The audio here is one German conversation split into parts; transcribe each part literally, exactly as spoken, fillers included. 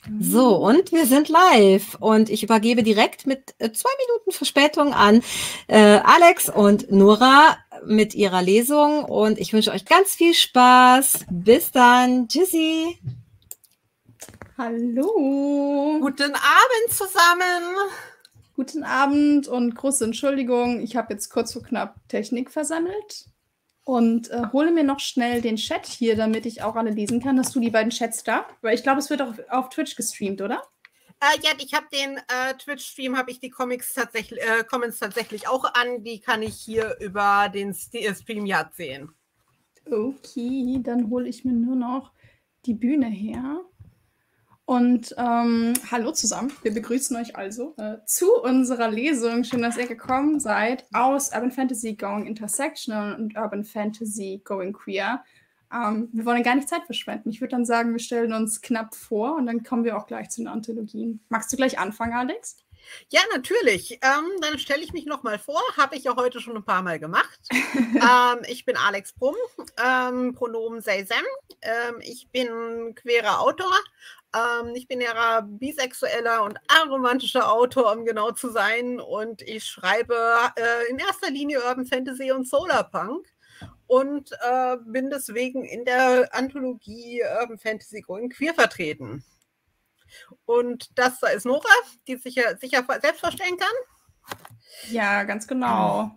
So, und wir sind live und ich übergebe direkt mit äh, zwei Minuten Verspätung an äh, Alex und Nora mit ihrer Lesung und ich wünsche euch ganz viel Spaß. Bis dann. Tschüssi. Hallo. Guten Abend zusammen. Guten Abend und große Entschuldigung. Ich habe jetzt kurz vor knapp Technik versammelt und äh, hole mir noch schnell den Chat hier, damit ich auch alle lesen kann. Hast du die beiden Chats da? Weil ich glaube, es wird auch auf Twitch gestreamt, oder? Äh, ja, ich habe den äh, Twitch-Stream, habe ich die Comics tatsächlich, äh, Comments tatsächlich auch an. Die kann ich hier über den St äh, StreamYard sehen. Okay, dann hole ich mir nur noch die Bühne her. Und ähm, hallo zusammen, wir begrüßen euch also äh, zu unserer Lesung. Schön, dass ihr gekommen seid aus Urban Fantasy Going Intersectional und Urban Fantasy Going Queer. Ähm, wir wollen gar nicht Zeit verschwenden. Ich würde dann sagen, wir stellen uns knapp vor und dann kommen wir auch gleich zu den Anthologien. Magst du gleich anfangen, Alex? Ja, natürlich. Ähm, dann stelle ich mich noch mal vor. Habe ich ja heute schon ein paar Mal gemacht. ähm, ich bin Alex Brumm, ähm, Pronomen they, them. Ähm, ich bin queerer Autor. Ähm, ich bin ja bisexueller und aromantischer Autor, um genau zu sein. Und ich schreibe äh, in erster Linie Urban Fantasy und Solarpunk. Und äh, bin deswegen in der Anthologie Urban Fantasy Going Queer vertreten. Und das ist Nora, die sich sicher, sicher selbst vorstellen kann. Ja, ganz genau.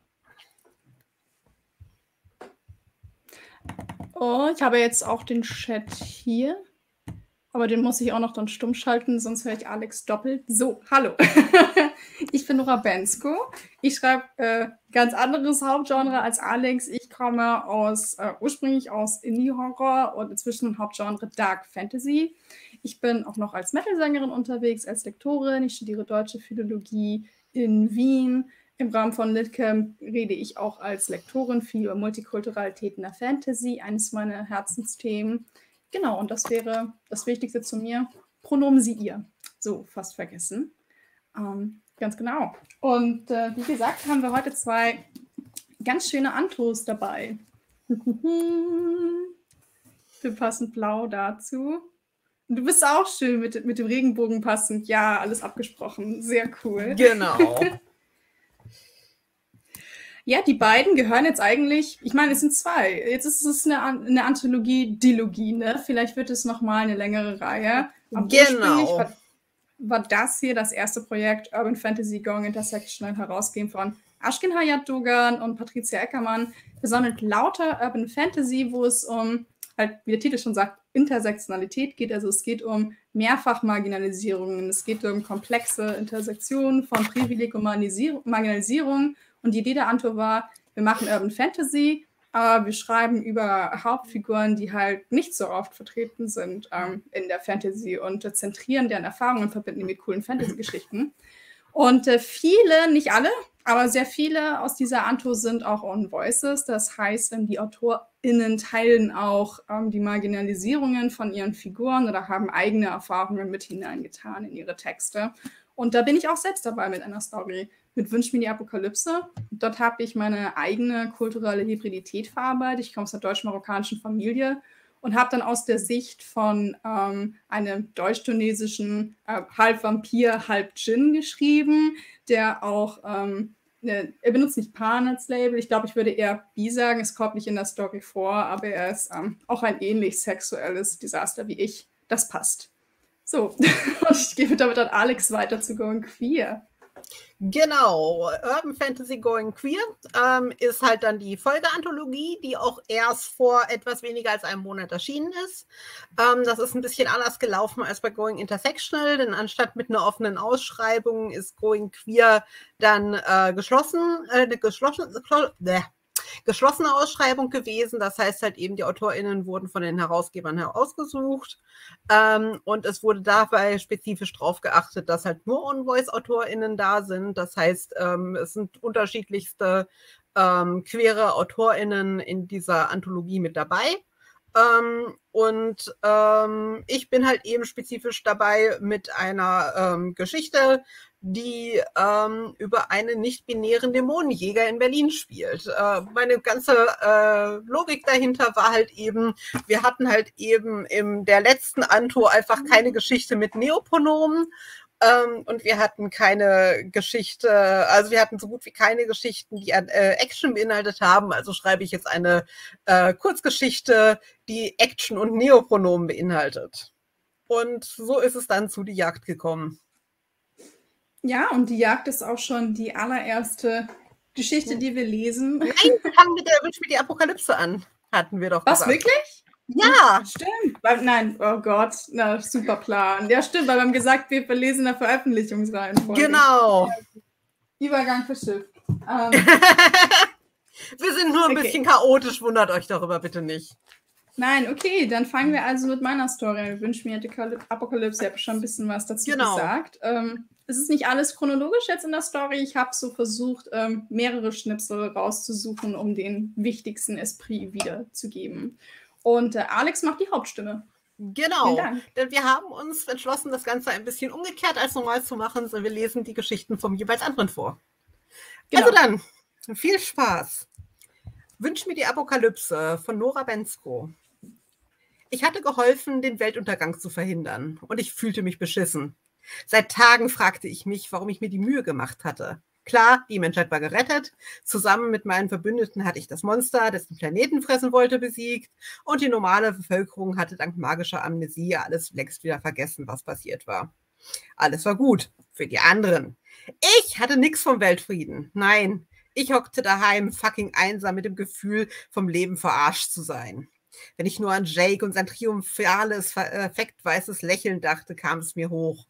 Oh, ich habe jetzt auch den Chat hier. Aber den muss ich auch noch dann stumm schalten, sonst höre ich Alex doppelt. So, hallo. Ich bin Nora Bensko. Ich schreibe äh, ganz anderes Hauptgenre als Alex. Ich komme aus äh, ursprünglich aus Indie-Horror und inzwischen Hauptgenre Dark Fantasy. Ich bin auch noch als Metal-Sängerin unterwegs, als Lektorin. Ich studiere Deutsche Philologie in Wien. Im Rahmen von Litcamp rede ich auch als Lektorin viel über Multikulturalität in der Fantasy, eines meiner Herzensthemen. Genau, und das wäre das Wichtigste zu mir. Pronomen sie ihr. So, fast vergessen. Ähm, ganz genau. Und äh, wie gesagt, haben wir heute zwei ganz schöne Antos dabei. Wir passen blau dazu. Und du bist auch schön mit, mit dem Regenbogen passend. Ja, alles abgesprochen. Sehr cool. Genau. Ja, die beiden gehören jetzt eigentlich, ich meine, es sind zwei. Jetzt ist es eine, eine Anthologie, Dilogie, ne? Vielleicht wird es nochmal eine längere Reihe. Aber genau. War, war das hier das erste Projekt Urban Fantasy Going Intersectional, herausgegeben von Ashkin Hayat Dogan und Patricia Eckermann. Wir sammelt lauter Urban Fantasy, wo es um, halt, wie der Titel schon sagt, Intersektionalität geht. Also es geht um Mehrfachmarginalisierungen. Es geht um komplexe Intersektionen von Privileg und Marginalisierung. Und die Idee der Anto war, wir machen Urban Fantasy, aber wir schreiben über Hauptfiguren, die halt nicht so oft vertreten sind ähm, in der Fantasy und äh, zentrieren deren Erfahrungen und verbinden die mit coolen Fantasy-Geschichten. Und äh, viele, nicht alle, aber sehr viele aus dieser Anto sind auch Own Voices. Das heißt, die AutorInnen teilen auch ähm, die Marginalisierungen von ihren Figuren oder haben eigene Erfahrungen mit hineingetan in ihre Texte. Und da bin ich auch selbst dabei mit einer Story. Mit Wünsch mir die Apokalypse. Dort habe ich meine eigene kulturelle Hybridität verarbeitet. Ich komme aus einer deutsch-marokkanischen Familie und habe dann aus der Sicht von ähm, einem deutsch-tunesischen äh, halb Vampir, halb Djinn geschrieben, der auch, ähm, ne, er benutzt nicht Pan als Label, ich glaube, ich würde eher Bi sagen, es kommt nicht in der Story vor, aber er ist ähm, auch ein ähnlich sexuelles Desaster wie ich. Das passt. So, und ich gebe damit an Alex weiter zu Going Queer. Genau, Urban Fantasy Going Queer ähm, ist halt dann die Folgeanthologie, die auch erst vor etwas weniger als einem Monat erschienen ist. Ähm, das ist ein bisschen anders gelaufen als bei Going Intersectional, denn anstatt mit einer offenen Ausschreibung ist Going Queer dann äh, geschlossen, äh, geschlossen, äh, geschlossene Ausschreibung gewesen. Das heißt halt eben, die AutorInnen wurden von den Herausgebern herausgesucht. Ähm, und es wurde dabei spezifisch darauf geachtet, dass halt nur On-Voice-AutorInnen da sind. Das heißt, ähm, es sind unterschiedlichste ähm, queere AutorInnen in dieser Anthologie mit dabei. Ähm, und ähm, ich bin halt eben spezifisch dabei mit einer ähm, Geschichte, die ähm, über einen nicht-binären Dämonenjäger in Berlin spielt. Äh, meine ganze äh, Logik dahinter war halt eben, wir hatten halt eben in der letzten Anto einfach keine Geschichte mit Neopronomen. Ähm, und wir hatten keine Geschichte, also wir hatten so gut wie keine Geschichten, die äh, Action beinhaltet haben. Also schreibe ich jetzt eine äh, Kurzgeschichte, die Action und Neopronomen beinhaltet. Und so ist es dann zu Die Jagd gekommen. Ja, und Die Jagd ist auch schon die allererste Geschichte, die wir lesen. Nein, wir fangen mit der Wünsch mir die Apokalypse an, hatten wir doch Was, gesagt. wirklich? Ja. Stimmt. Weil, nein, oh Gott, na, super Plan. Ja, stimmt, weil wir haben gesagt, wir verlesen eine Veröffentlichungsreihenfolge. Genau. Übergang verschifft. Ähm, wir sind nur ein okay. bisschen chaotisch, wundert euch darüber bitte nicht. Nein, okay, dann fangen wir also mit meiner Story an. Ich wünsche mir die Apokalypse. Ich habe schon ein bisschen was dazu Genau. gesagt. Ähm, es ist nicht alles chronologisch jetzt in der Story. Ich habe so versucht, ähm, mehrere Schnipsel rauszusuchen, um den wichtigsten Esprit wiederzugeben. Und äh, Alex macht die Hauptstimme. Genau, denn wir haben uns entschlossen, das Ganze ein bisschen umgekehrt als normal zu machen. So, wir lesen die Geschichten vom jeweils anderen vor. Genau. Also dann, viel Spaß. Wünsch mir die Apokalypse von Nora Bensko. Ich hatte geholfen, den Weltuntergang zu verhindern, und ich fühlte mich beschissen. Seit Tagen fragte ich mich, warum ich mir die Mühe gemacht hatte. Klar, die Menschheit war gerettet. Zusammen mit meinen Verbündeten hatte ich das Monster, das den Planeten fressen wollte, besiegt. Und die normale Bevölkerung hatte dank magischer Amnesie alles längst wieder vergessen, was passiert war. Alles war gut für die anderen. Ich hatte nichts vom Weltfrieden. Nein, ich hockte daheim, fucking einsam, mit dem Gefühl, vom Leben verarscht zu sein. Wenn ich nur an Jake und sein triumphales, effektweißes Lächeln dachte, kam es mir hoch.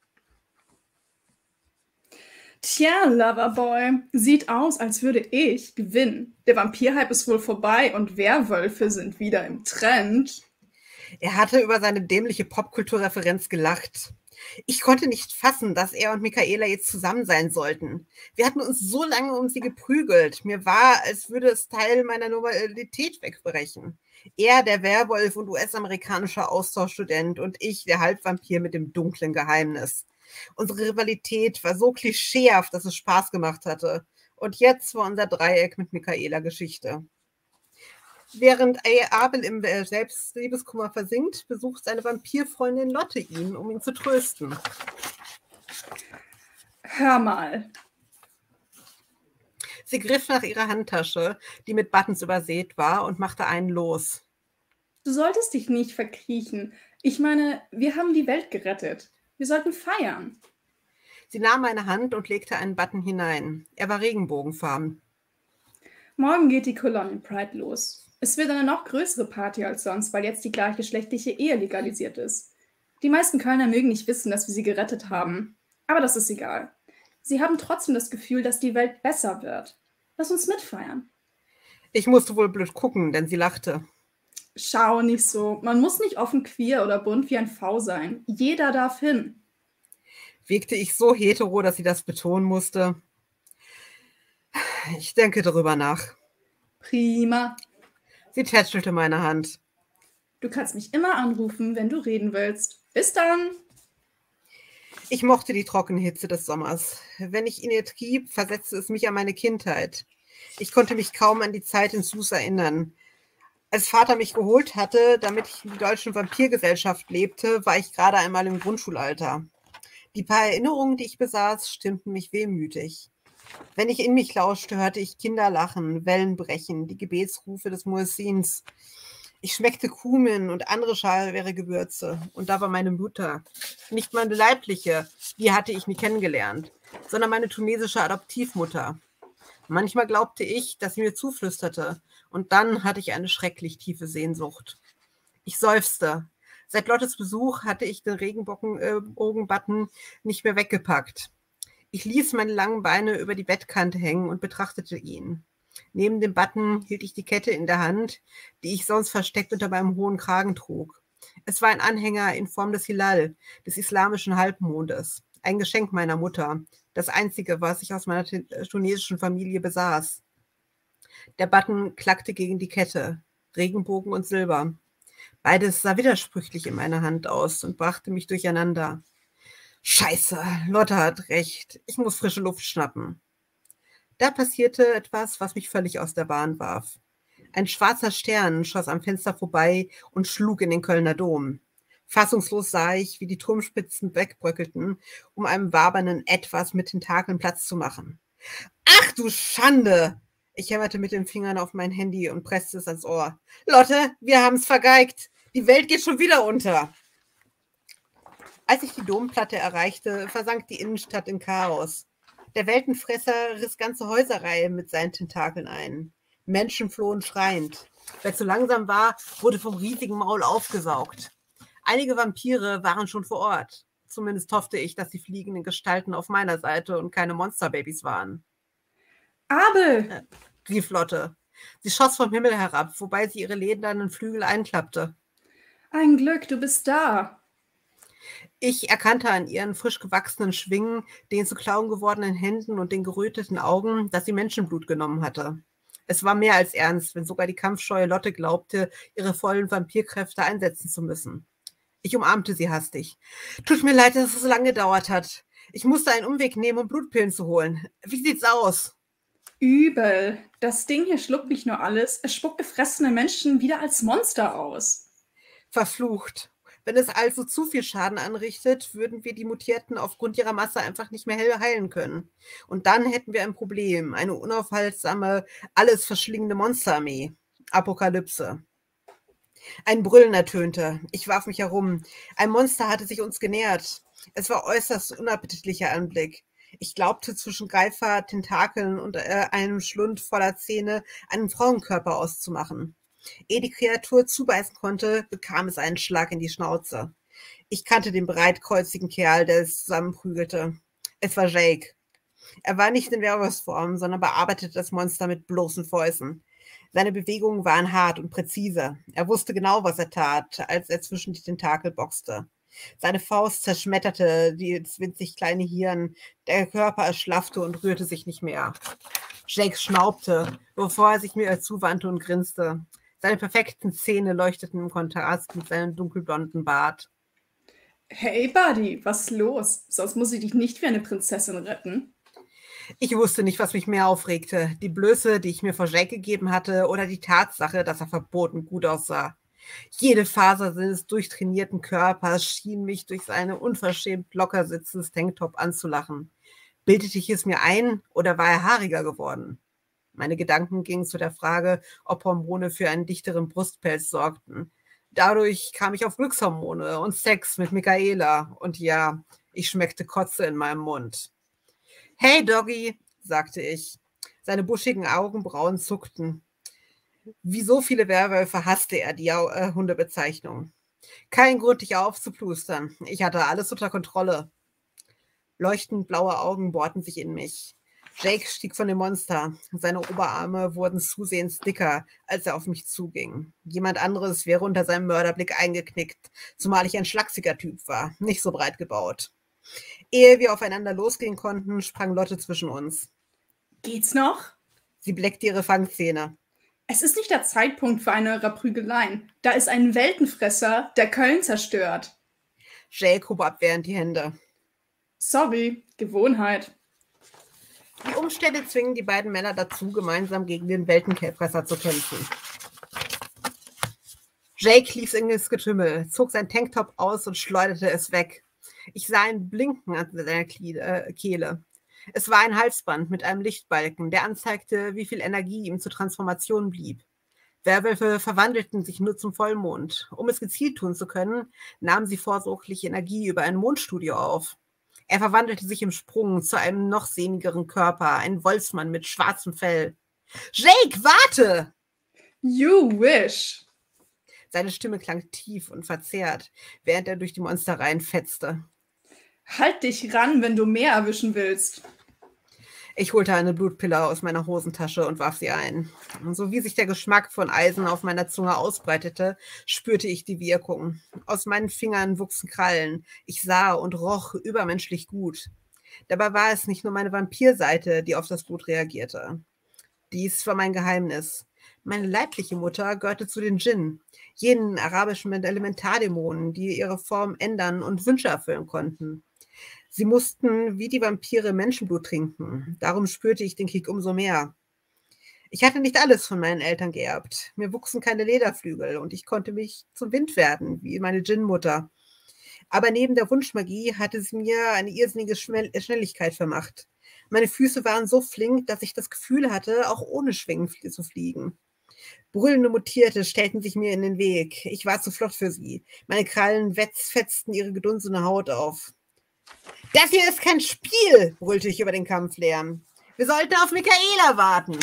Tja, Loverboy, sieht aus, als würde ich gewinnen. Der Vampirhype ist wohl vorbei und Werwölfe sind wieder im Trend. Er hatte über seine dämliche Popkulturreferenz gelacht. Ich konnte nicht fassen, dass er und Michaela jetzt zusammen sein sollten. Wir hatten uns so lange um sie geprügelt. Mir war, als würde es Teil meiner Normalität wegbrechen. Er, der Werwolf und U S-amerikanischer Austauschstudent, und ich, der Halbvampir mit dem dunklen Geheimnis. Unsere Rivalität war so klischeehaft, dass es Spaß gemacht hatte. Und jetzt war unser Dreieck mit Michaela Geschichte. Während Abel im Selbstliebeskummer versinkt, besucht seine Vampirfreundin Lotte ihn, um ihn zu trösten. Hör mal. Sie griff nach ihrer Handtasche, die mit Buttons übersät war, und machte einen los. Du solltest dich nicht verkriechen. Ich meine, wir haben die Welt gerettet. Wir sollten feiern. Sie nahm meine Hand und legte einen Button hinein. Er war regenbogenfarben. Morgen geht die Colonial Pride los. Es wird eine noch größere Party als sonst, weil jetzt die gleichgeschlechtliche Ehe legalisiert ist. Die meisten Kölner mögen nicht wissen, dass wir sie gerettet haben. Aber das ist egal. Sie haben trotzdem das Gefühl, dass die Welt besser wird. Lass uns mitfeiern. Ich musste wohl blöd gucken, denn sie lachte. Schau nicht so. Man muss nicht offen queer oder bunt wie ein V sein. Jeder darf hin. Wirkte ich so hetero, dass sie das betonen musste? Ich denke darüber nach. Prima. Sie tätschelte meine Hand. Du kannst mich immer anrufen, wenn du reden willst. Bis dann. Ich mochte die trockene Hitze des Sommers. Wenn ich in ihr trieb, versetzte es mich an meine Kindheit. Ich konnte mich kaum an die Zeit in Sus erinnern. Als Vater mich geholt hatte, damit ich in die deutsche Vampirgesellschaft lebte, war ich gerade einmal im Grundschulalter. Die paar Erinnerungen, die ich besaß, stimmten mich wehmütig. Wenn ich in mich lauschte, hörte ich Kinder lachen, Wellen brechen, die Gebetsrufe des Muezzins. Ich schmeckte Kumin und andere scharfe Gewürze. Und da war meine Mutter. Nicht meine leibliche, die hatte ich nie kennengelernt, sondern meine tunesische Adoptivmutter. Manchmal glaubte ich, dass sie mir zuflüsterte. Und dann hatte ich eine schrecklich tiefe Sehnsucht. Ich seufzte. Seit Lottes Besuch hatte ich den Regenbogen-Button nicht mehr weggepackt. Ich ließ meine langen Beine über die Bettkante hängen und betrachtete ihn. Neben dem Button hielt ich die Kette in der Hand, die ich sonst versteckt unter meinem hohen Kragen trug. Es war ein Anhänger in Form des Hilal, des islamischen Halbmondes. Ein Geschenk meiner Mutter. Das einzige, was ich aus meiner tunesischen Familie besaß. Der Button klackte gegen die Kette. Regenbogen und Silber. Beides sah widersprüchlich in meiner Hand aus und brachte mich durcheinander. Scheiße, Lotte hat recht. Ich muss frische Luft schnappen. Da passierte etwas, was mich völlig aus der Bahn warf. Ein schwarzer Stern schoss am Fenster vorbei und schlug in den Kölner Dom. Fassungslos sah ich, wie die Turmspitzen wegbröckelten, um einem wabernden Etwas mit Tentakeln Platz zu machen. »Ach du Schande!« Ich hämmerte mit den Fingern auf mein Handy und presste es ans Ohr. »Lotte, wir haben's vergeigt. Die Welt geht schon wieder unter.« Als ich die Domplatte erreichte, versank die Innenstadt in Chaos. Der Weltenfresser riss ganze Häuserreihen mit seinen Tentakeln ein. Menschen flohen schreiend. Wer zu langsam war, wurde vom riesigen Maul aufgesaugt. Einige Vampire waren schon vor Ort. Zumindest hoffte ich, dass die fliegenden Gestalten auf meiner Seite und keine Monsterbabys waren. »Abel!« Äh, rief Lotte. Sie schoss vom Himmel herab, wobei sie ihre ledernen Flügel einklappte. »Ein Glück, du bist da!« Ich erkannte an ihren frisch gewachsenen Schwingen, den zu Klauen gewordenen Händen und den geröteten Augen, dass sie Menschenblut genommen hatte. Es war mehr als ernst, wenn sogar die kampfscheue Lotte glaubte, ihre vollen Vampirkräfte einsetzen zu müssen. Ich umarmte sie hastig. »Tut mir leid, dass es so lange gedauert hat. Ich musste einen Umweg nehmen, um Blutpillen zu holen. Wie sieht's aus?« »Übel. Das Ding hier schluckt nicht nur alles, es spuckt gefressene Menschen wieder als Monster aus.« »Verflucht. Wenn es also zu viel Schaden anrichtet, würden wir die Mutierten aufgrund ihrer Masse einfach nicht mehr heilen können. Und dann hätten wir ein Problem, eine unaufhaltsame, alles verschlingende Monsterarmee. Apokalypse.« Ein Brüllen ertönte. Ich warf mich herum. Ein Monster hatte sich uns genähert. Es war äußerst unappetitlicher Anblick. Ich glaubte, zwischen Greifer, Tentakeln und äh, einem Schlund voller Zähne einen Frauenkörper auszumachen. Ehe die Kreatur zubeißen konnte, bekam es einen Schlag in die Schnauze. Ich kannte den breitkreuzigen Kerl, der es zusammenprügelte. Es war Jake. Er war nicht in Werwolfsform, sondern bearbeitete das Monster mit bloßen Fäusten. Seine Bewegungen waren hart und präzise. Er wusste genau, was er tat, als er zwischen die Tentakel boxte. Seine Faust zerschmetterte das winzig kleine Hirn, der Körper erschlaffte und rührte sich nicht mehr. Jake schnaubte, bevor er sich mir zuwandte und grinste. Seine perfekten Zähne leuchteten im Kontrast mit seinem dunkelblonden Bart. »Hey, Buddy, was ist los? Sonst muss ich dich nicht wie eine Prinzessin retten.« Ich wusste nicht, was mich mehr aufregte. Die Blöße, die ich mir vor Jake gegeben hatte, oder die Tatsache, dass er verboten gut aussah. Jede Faser seines durchtrainierten Körpers schien mich durch seine unverschämt locker sitzendes Tanktop anzulachen. Bildete ich es mir ein, oder war er haariger geworden? Meine Gedanken gingen zu der Frage, ob Hormone für einen dichteren Brustpelz sorgten. Dadurch kam ich auf Glückshormone und Sex mit Michaela. Und ja, ich schmeckte Kotze in meinem Mund. »Hey, Doggy«, sagte ich. Seine buschigen Augenbrauen zuckten. Wie so viele Werwölfe hasste er die äh, Hundebezeichnung. Kein Grund, dich aufzuplustern. Ich hatte alles unter Kontrolle. Leuchtend blaue Augen bohrten sich in mich. Jake stieg von dem Monster. Seine Oberarme wurden zusehends dicker, als er auf mich zuging. Jemand anderes wäre unter seinem Mörderblick eingeknickt, zumal ich ein schlachsiger Typ war, nicht so breit gebaut. Ehe wir aufeinander losgehen konnten, sprang Lotte zwischen uns. »Geht's noch?« Sie bleckte ihre Fangzähne. »Es ist nicht der Zeitpunkt für eine eurer Prügeleien. Da ist ein Weltenfresser, der Köln zerstört.« Jake hob abwehrend die Hände. »Sorry, Gewohnheit.« Die Umstände zwingen die beiden Männer dazu, gemeinsam gegen den Weltenfresser zu kämpfen. Jake lief in das Getümmel, zog sein Tanktop aus und schleuderte es weg. Ich sah ein Blinken an seiner Kehle. Es war ein Halsband mit einem Lichtbalken, der anzeigte, wie viel Energie ihm zur Transformation blieb. Werwölfe verwandelten sich nur zum Vollmond. Um es gezielt tun zu können, nahmen sie vorsorglich Energie über ein Mondstudio auf. Er verwandelte sich im Sprung zu einem noch sehnigeren Körper, ein Wolfsmann mit schwarzem Fell. »Jake, warte!« »You wish!« Seine Stimme klang tief und verzerrt, während er durch die Monstereien fetzte. »Halt dich ran, wenn du mehr erwischen willst.« Ich holte eine Blutpille aus meiner Hosentasche und warf sie ein. Und so wie sich der Geschmack von Eisen auf meiner Zunge ausbreitete, spürte ich die Wirkung. Aus meinen Fingern wuchsen Krallen. Ich sah und roch übermenschlich gut. Dabei war es nicht nur meine Vampirseite, die auf das Blut reagierte. Dies war mein Geheimnis. Meine leibliche Mutter gehörte zu den Djinn, jenen arabischen Elementardämonen, die ihre Form ändern und Wünsche erfüllen konnten. Sie mussten wie die Vampire Menschenblut trinken. Darum spürte ich den Krieg umso mehr. Ich hatte nicht alles von meinen Eltern geerbt. Mir wuchsen keine Lederflügel und ich konnte mich zum Wind werden, wie meine Djinn-Mutter. Aber neben der Wunschmagie hatte sie mir eine irrsinnige Schnelligkeit vermacht. Meine Füße waren so flink, dass ich das Gefühl hatte, auch ohne Schwingen zu fliegen. Brüllende Mutierte stellten sich mir in den Weg. Ich war zu flott für sie. Meine Krallen fetzten ihre gedunsene Haut auf. Das hier ist kein Spiel, brüllte ich über den Kampflärm. Wir sollten auf Michaela warten.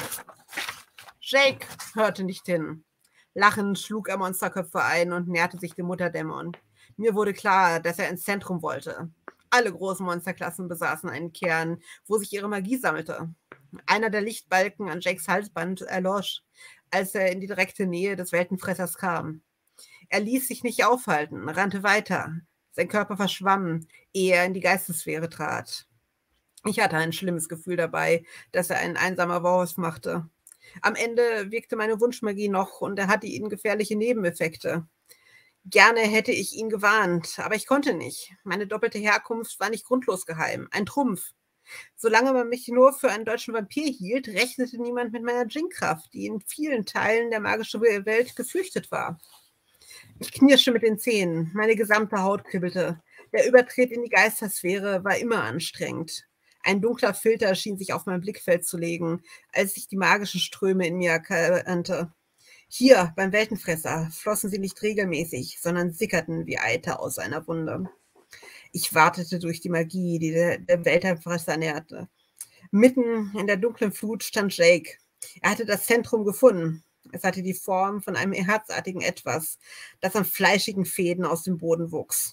Jake hörte nicht hin. Lachend schlug er Monsterköpfe ein und näherte sich dem Mutterdämon. Mir wurde klar, dass er ins Zentrum wollte. Alle großen Monsterklassen besaßen einen Kern, wo sich ihre Magie sammelte. Einer der Lichtbalken an Jakes Halsband erlosch, als er in die direkte Nähe des Weltenfressers kam. Er ließ sich nicht aufhalten, rannte weiter. Sein Körper verschwamm, ehe er in die Geistessphäre trat. Ich hatte ein schlimmes Gefühl dabei, dass er ein einsamer Wolf machte. Am Ende wirkte meine Wunschmagie noch und er hatte ihnen gefährliche Nebeneffekte. Gerne hätte ich ihn gewarnt, aber ich konnte nicht. Meine doppelte Herkunft war nicht grundlos geheim, ein Trumpf. Solange man mich nur für einen deutschen Vampir hielt, rechnete niemand mit meiner Djinn-Kraft, die in vielen Teilen der magischen Welt gefürchtet war. Ich knirschte mit den Zähnen, meine gesamte Haut kribbelte. Der Übertritt in die Geistersphäre war immer anstrengend. Ein dunkler Filter schien sich auf mein Blickfeld zu legen, als ich die magischen Ströme in mir erkannte. Hier, beim Weltenfresser, flossen sie nicht regelmäßig, sondern sickerten wie Eiter aus einer Wunde. Ich wartete durch die Magie, die der, der Weltenfresser nährte. Mitten in der dunklen Flut stand Jake. Er hatte das Zentrum gefunden. Es hatte die Form von einem herzartigen Etwas, das an fleischigen Fäden aus dem Boden wuchs.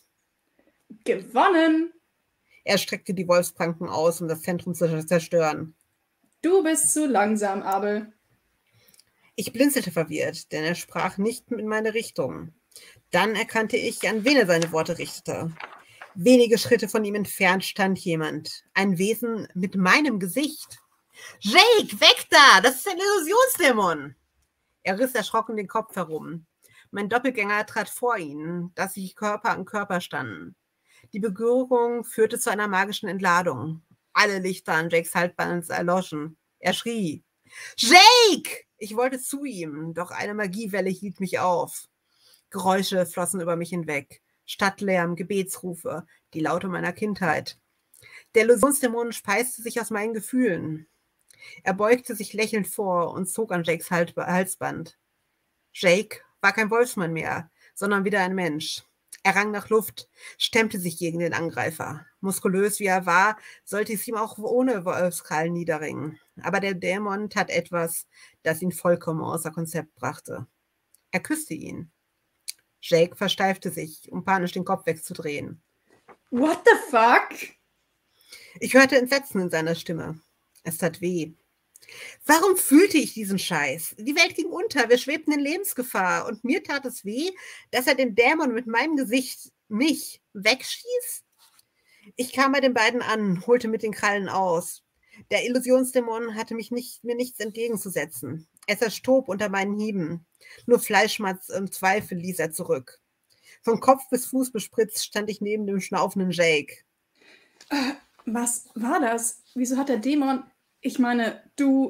Gewonnen! Er streckte die Wolfspranken aus, um das Zentrum zu zerstören. Du bist zu langsam, Abel. Ich blinzelte verwirrt, denn er sprach nicht in meine Richtung. Dann erkannte ich, an wen er seine Worte richtete. Wenige Schritte von ihm entfernt stand jemand. Ein Wesen mit meinem Gesicht. Jake, weg da! Das ist ein Illusionsdämon! Er riss erschrocken den Kopf herum. Mein Doppelgänger trat vor ihn, dass sie Körper an Körper standen. Die Berührung führte zu einer magischen Entladung. Alle Lichter an Jakes Halsband erloschen. Er schrie. Jake! Ich wollte zu ihm, doch eine Magiewelle hielt mich auf. Geräusche flossen über mich hinweg. Stadtlärm, Gebetsrufe, die Laute meiner Kindheit. Der Illusionsdämon speiste sich aus meinen Gefühlen. Er beugte sich lächelnd vor und zog an Jakes Halsband. Jake war kein Wolfsmann mehr, sondern wieder ein Mensch. Er rang nach Luft, stemmte sich gegen den Angreifer. Muskulös wie er war, sollte es ihm auch ohne Wolfskrallen niederringen. Aber der Dämon tat etwas, das ihn vollkommen außer Konzept brachte. Er küsste ihn. Jake versteifte sich, um panisch den Kopf wegzudrehen. What the fuck? Ich hörte Entsetzen in seiner Stimme. Es tat weh. Warum fühlte ich diesen Scheiß? Die Welt ging unter, wir schwebten in Lebensgefahr und mir tat es weh, dass er den Dämon mit meinem Gesicht, mich, wegschießt? Ich kam bei den beiden an, holte mit den Krallen aus. Der Illusionsdämon hatte mich nicht, mir nichts entgegenzusetzen. Er zerstob unter meinen Hieben. Nur Fleischschmatz und Zweifel ließ er zurück. Von Kopf bis Fuß bespritzt stand ich neben dem schnaufenden Jake. Äh, was war das? Wieso hat der Dämon... Ich meine, du...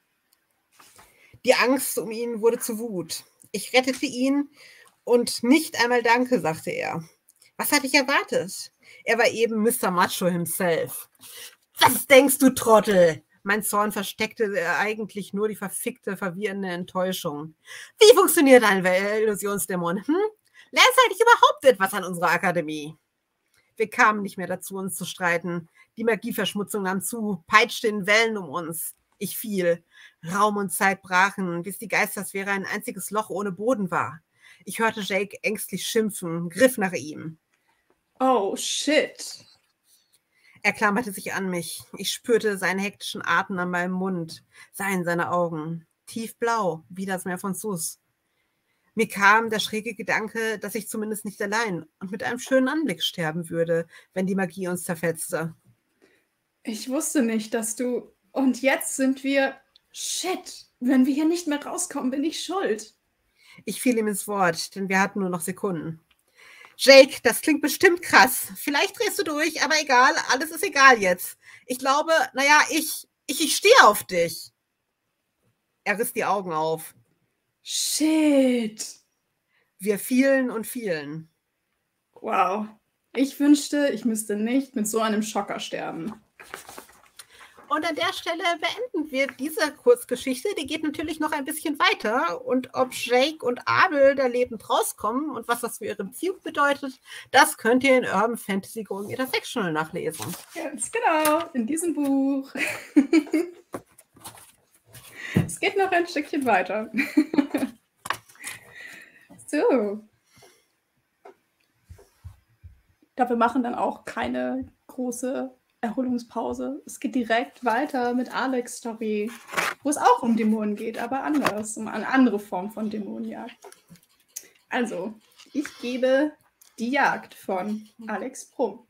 Die Angst um ihn wurde zu Wut. Ich rettete ihn und nicht einmal Danke, sagte er. Was hatte ich erwartet? Er war eben Mister Macho himself. Was denkst du, Trottel? Mein Zorn versteckte eigentlich nur die verfickte, verwirrende Enttäuschung. Wie funktioniert ein Illusionsdämon? Hm? Lernst du eigentlich überhaupt etwas an unserer Akademie? Wir kamen nicht mehr dazu, uns zu streiten. Die Magieverschmutzung nahm zu, peitschte in Wellen um uns. Ich fiel. Raum und Zeit brachen, bis die Geistersphäre ein einziges Loch ohne Boden war. Ich hörte Jake ängstlich schimpfen, griff nach ihm. Oh, shit. Er klammerte sich an mich. Ich spürte seinen hektischen Atem an meinem Mund, sah in seine Augen. Tiefblau, wie das Meer von Sus. Mir kam der schräge Gedanke, dass ich zumindest nicht allein und mit einem schönen Anblick sterben würde, wenn die Magie uns zerfetzte. Ich wusste nicht, dass du... Und jetzt sind wir... Shit, Wenn wir hier nicht mehr rauskommen, bin ich schuld. Ich fiel ihm ins Wort, denn wir hatten nur noch Sekunden. Jake, das klingt bestimmt krass. Vielleicht drehst du durch, aber egal, alles ist egal jetzt. Ich glaube, naja, ich, ich, ich stehe auf dich. Er riss die Augen auf. Shit. Wir fielen und fielen. Wow. Ich wünschte, ich müsste nicht mit so einem Schocker sterben. Und an der Stelle beenden wir diese Kurzgeschichte. Die geht natürlich noch ein bisschen weiter. Und ob Jake und Abel da lebend rauskommen und was das für ihre Beziehung bedeutet, das könnt ihr in Urban Fantasy Going Intersectional nachlesen. Ganz genau, in diesem Buch. Es geht noch ein Stückchen weiter. So. Ich glaube, wir machen dann auch keine große Erholungspause. Es geht direkt weiter mit Alex' Story, wo es auch um Dämonen geht, aber anders, um eine andere Form von Dämonenjagd. Also, ich gebe die Jagd von Alex Prum.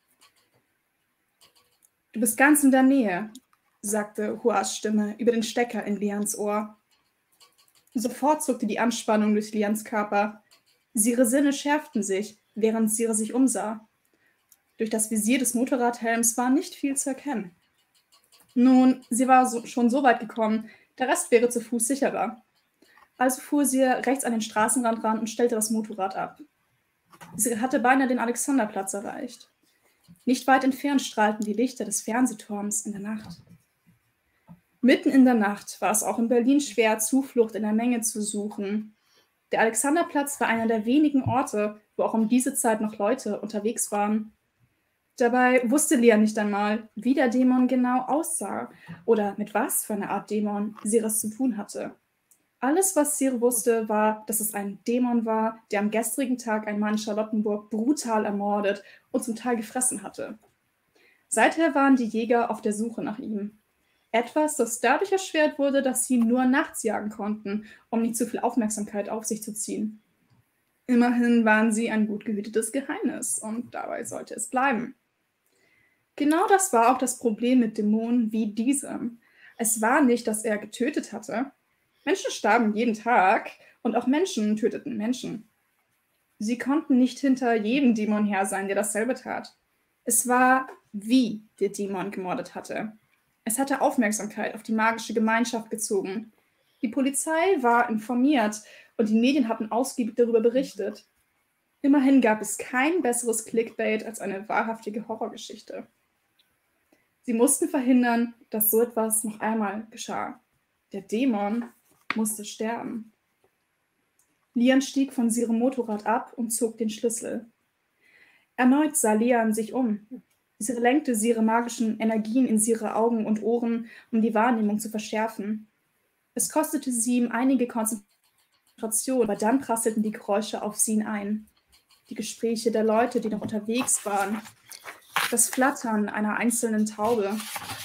Du bist ganz in der Nähe, sagte Huas Stimme über den Stecker in Lians Ohr. Sofort zuckte die Anspannung durch Lians Körper. Ihre Sinne schärften sich, während sie sich umsah. Durch das Visier des Motorradhelms war nicht viel zu erkennen. Nun, sie war so, schon so weit gekommen, der Rest wäre zu Fuß sicherer. Also fuhr sie rechts an den Straßenrand ran und stellte das Motorrad ab. Sie hatte beinahe den Alexanderplatz erreicht. Nicht weit entfernt strahlten die Lichter des Fernsehturms in der Nacht. Mitten in der Nacht war es auch in Berlin schwer, Zuflucht in der Menge zu suchen. Der Alexanderplatz war einer der wenigen Orte, wo auch um diese Zeit noch Leute unterwegs waren. Dabei wusste Lia nicht einmal, wie der Dämon genau aussah oder mit was für einer Art Dämon sie es zu tun hatte. Alles, was sie wusste, war, dass es ein Dämon war, der am gestrigen Tag einen Mann in Charlottenburg brutal ermordet und zum Teil gefressen hatte. Seither waren die Jäger auf der Suche nach ihm. Etwas, das dadurch erschwert wurde, dass sie nur nachts jagen konnten, um nicht zu viel Aufmerksamkeit auf sich zu ziehen. Immerhin waren sie ein gut gehütetes Geheimnis und dabei sollte es bleiben. Genau das war auch das Problem mit Dämonen wie diesem. Es war nicht, dass er getötet hatte. Menschen starben jeden Tag und auch Menschen töteten Menschen. Sie konnten nicht hinter jedem Dämon her sein, der dasselbe tat. Es war, wie der Dämon gemordet hatte. Es hatte Aufmerksamkeit auf die magische Gemeinschaft gezogen. Die Polizei war informiert und die Medien hatten ausgiebig darüber berichtet. Immerhin gab es kein besseres Clickbait als eine wahrhaftige Horrorgeschichte. Sie mussten verhindern, dass so etwas noch einmal geschah. Der Dämon musste sterben. Lian stieg von ihrem Motorrad ab und zog den Schlüssel. Erneut sah Lian sich um. Sie lenkte ihre magischen Energien in ihre Augen und Ohren, um die Wahrnehmung zu verschärfen. Es kostete sie ihm einige Konzentration, aber dann prasselten die Geräusche auf sie ein. Die Gespräche der Leute, die noch unterwegs waren. Das Flattern einer einzelnen Taube.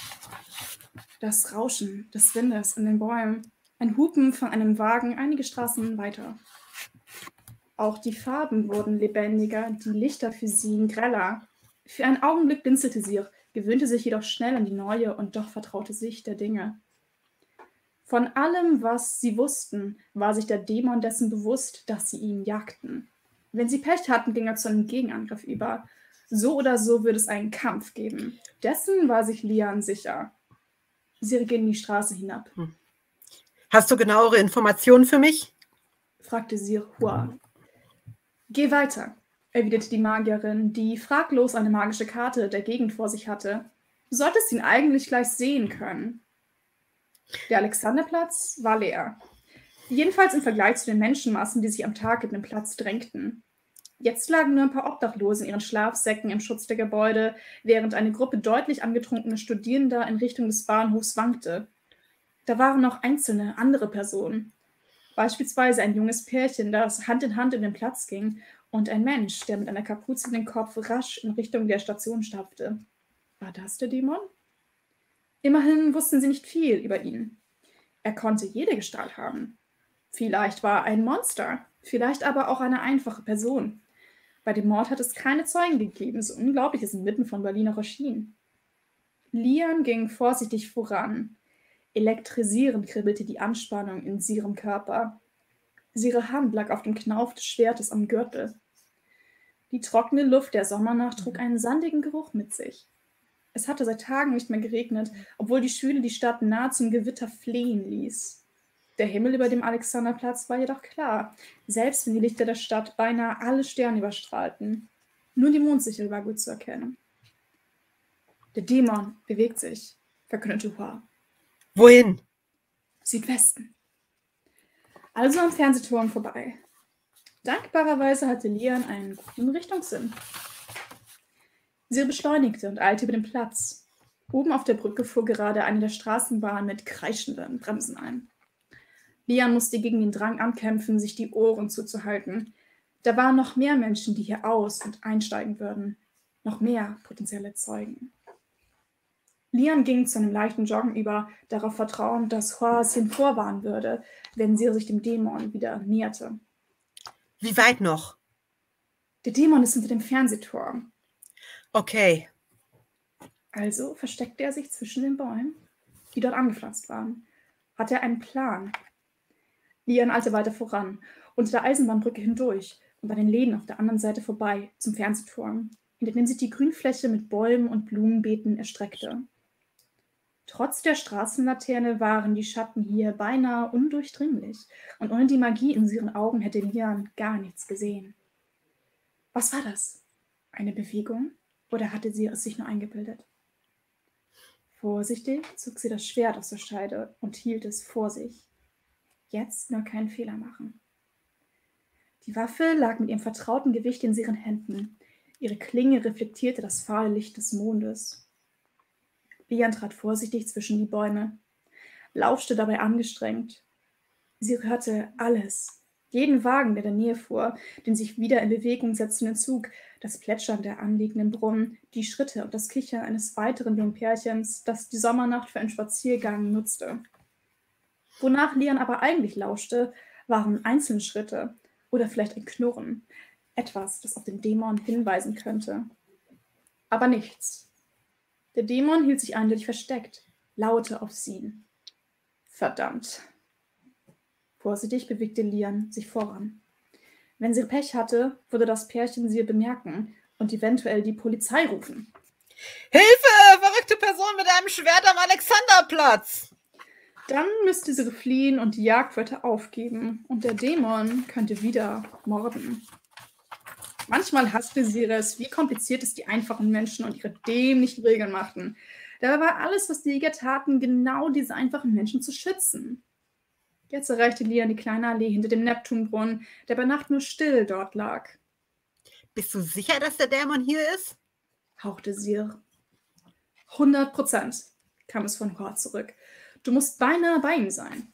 Das Rauschen des Windes in den Bäumen. Ein Hupen von einem Wagen einige Straßen weiter. Auch die Farben wurden lebendiger, die Lichter für sie greller. Für einen Augenblick blinzelte sie, gewöhnte sich jedoch schnell an die neue und doch vertraute Sicht der Dinge. Von allem, was sie wussten, war sich der Dämon dessen bewusst, dass sie ihn jagten. Wenn sie Pech hatten, ging er zu einem Gegenangriff über. So oder so würde es einen Kampf geben. Dessen war sich Lian sicher. Sie ging die Straße hinab. Hm. Hast du genauere Informationen für mich? Fragte sie Hua. Geh weiter, erwiderte die Magierin, die fraglos eine magische Karte der Gegend vor sich hatte. Du solltest ihn eigentlich gleich sehen können. Der Alexanderplatz war leer. Jedenfalls im Vergleich zu den Menschenmassen, die sich am Tag in den Platz drängten. Jetzt lagen nur ein paar Obdachlose in ihren Schlafsäcken im Schutz der Gebäude, während eine Gruppe deutlich angetrunkener Studierender in Richtung des Bahnhofs wankte. Da waren noch einzelne andere Personen. Beispielsweise ein junges Pärchen, das Hand in Hand in den Platz ging, und ein Mensch, der mit einer Kapuze in den Kopf rasch in Richtung der Station stapfte. War das der Dämon? Immerhin wussten sie nicht viel über ihn. Er konnte jede Gestalt haben. Vielleicht war er ein Monster, vielleicht aber auch eine einfache Person. Bei dem Mord hat es keine Zeugen gegeben, so unglaublich es inmitten von Berlin auch erschien. Lian ging vorsichtig voran. Elektrisierend kribbelte die Anspannung in ihrem Körper. Ihre Hand lag auf dem Knauf des Schwertes am Gürtel. Die trockene Luft der Sommernacht trug einen sandigen Geruch mit sich. Es hatte seit Tagen nicht mehr geregnet, obwohl die Schwüle die Stadt nahe zum Gewitter flehen ließ. Der Himmel über dem Alexanderplatz war jedoch klar, selbst wenn die Lichter der Stadt beinahe alle Sterne überstrahlten. Nur die Mondsichel war gut zu erkennen. Der Dämon bewegt sich, verkündete Hua. Wohin? Südwesten. Also am Fernsehturm vorbei. Dankbarerweise hatte Lian einen guten Richtungssinn. Sie beschleunigte und eilte über den Platz. Oben auf der Brücke fuhr gerade eine der Straßenbahnen mit kreischenden Bremsen ein. Lian musste gegen den Drang ankämpfen, sich die Ohren zuzuhalten. Da waren noch mehr Menschen, die hier aus- und einsteigen würden. Noch mehr potenzielle Zeugen. Lian ging zu einem leichten Joggen über, darauf vertrauend, dass Hua ihn vorwarnen würde, wenn sie sich dem Dämon wieder näherte. Wie weit noch? Der Dämon ist hinter dem Fernsehturm. Okay. Also versteckte er sich zwischen den Bäumen, die dort angepflanzt waren. Hatte er einen Plan? Lian eilte weiter voran, unter der Eisenbahnbrücke hindurch und an den Läden auf der anderen Seite vorbei zum Fernsehturm, hinter dem sich die Grünfläche mit Bäumen und Blumenbeeten erstreckte. Trotz der Straßenlaterne waren die Schatten hier beinahe undurchdringlich, und ohne die Magie in ihren Augen hätte Lian gar nichts gesehen. Was war das? Eine Bewegung? Oder hatte sie es sich nur eingebildet? Vorsichtig zog sie das Schwert aus der Scheide und hielt es vor sich. Jetzt nur keinen Fehler machen. Die Waffe lag mit ihrem vertrauten Gewicht in ihren Händen. Ihre Klinge reflektierte das fahle Licht des Mondes. Lian trat vorsichtig zwischen die Bäume, lauschte dabei angestrengt. Sie hörte alles, jeden Wagen, der in der Nähe fuhr, den sich wieder in Bewegung setzenden Zug, das Plätschern der anliegenden Brunnen, die Schritte und das Kichern eines weiteren jungen Pärchens, das die Sommernacht für einen Spaziergang nutzte. Wonach Lian aber eigentlich lauschte, waren einzelne Schritte oder vielleicht ein Knurren, etwas, das auf den Dämon hinweisen könnte. Aber nichts. Der Dämon hielt sich eindeutig versteckt, lauerte auf sie. Verdammt. Vorsichtig bewegte Lian sich voran. Wenn sie Pech hatte, würde das Pärchen sie bemerken und eventuell die Polizei rufen. Hilfe! Verrückte Person mit einem Schwert am Alexanderplatz! Dann müsste sie fliehen und die Jagdwörter aufgeben und der Dämon könnte wieder morden. Manchmal hasste sie es, wie kompliziert es die einfachen Menschen und ihre dämlichen Regeln machten. Dabei war alles, was die Jäger taten, genau diese einfachen Menschen zu schützen. Jetzt erreichte Lian die kleine Allee hinter dem Neptunbrunnen, der bei Nacht nur still dort lag. Bist du sicher, dass der Dämon hier ist? Hauchte sie. Hundert Prozent, kam es von Hua zurück. Du musst beinahe bei ihm sein.